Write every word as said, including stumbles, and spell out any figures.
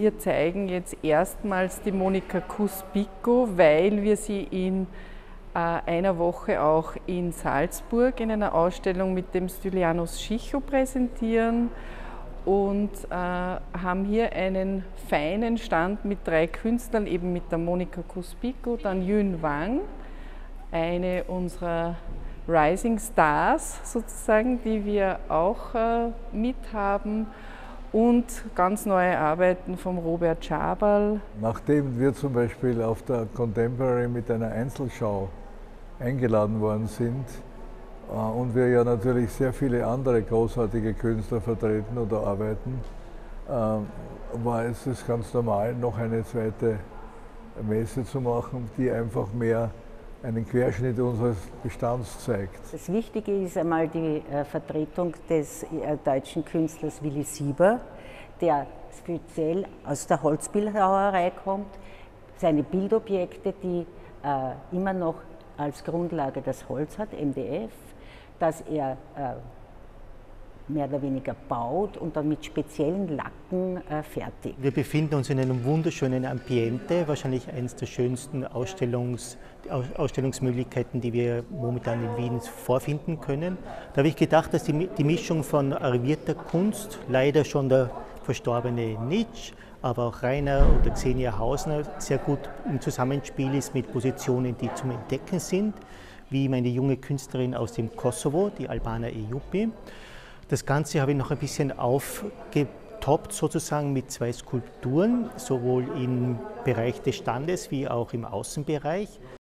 wir zeigen jetzt erstmals die Monika Kuspicko, weil wir sie in äh, einer Woche auch in Salzburg in einer Ausstellung mit dem Stylianos Schicho präsentieren und äh, haben hier einen feinen Stand mit drei Künstlern, eben mit der Monika Kuspicko, dann Yun Wang, eine unserer Rising Stars sozusagen, die wir auch äh, mithaben, und ganz neue Arbeiten vom Robert Schaberl. Nachdem wir zum Beispiel auf der Contemporary mit einer Einzelschau eingeladen worden sind äh, und wir ja natürlich sehr viele andere großartige Künstler vertreten oder arbeiten, äh, war es ist ganz normal, noch eine zweite Messe zu machen, die einfach mehr einen Querschnitt unseres Bestands zeigt. Das Wichtige ist einmal die äh, Vertretung des äh, deutschen Künstlers Willi Sieber, der speziell aus der Holzbildhauerei kommt. Seine Bildobjekte, die äh, immer noch als Grundlage das Holz hat, M D F, das er äh, mehr oder weniger baut und dann mit speziellen Lacken äh, fertigt. Wir befinden uns in einem wunderschönen Ambiente, wahrscheinlich eines der schönsten Ausstellungs, Ausstellungsmöglichkeiten, die wir momentan in Wien vorfinden können. Da habe ich gedacht, dass die, die Mischung von arrivierter Kunst, leider schon der verstorbene Nitsch, aber auch Rainer oder Xenia Hausner sehr gut im Zusammenspiel ist mit Positionen, die zum Entdecken sind, wie meine junge Künstlerin aus dem Kosovo, die Albana Ejupi. Das Ganze habe ich noch ein bisschen aufgetoppt sozusagen mit zwei Skulpturen, sowohl im Bereich des Standes wie auch im Außenbereich.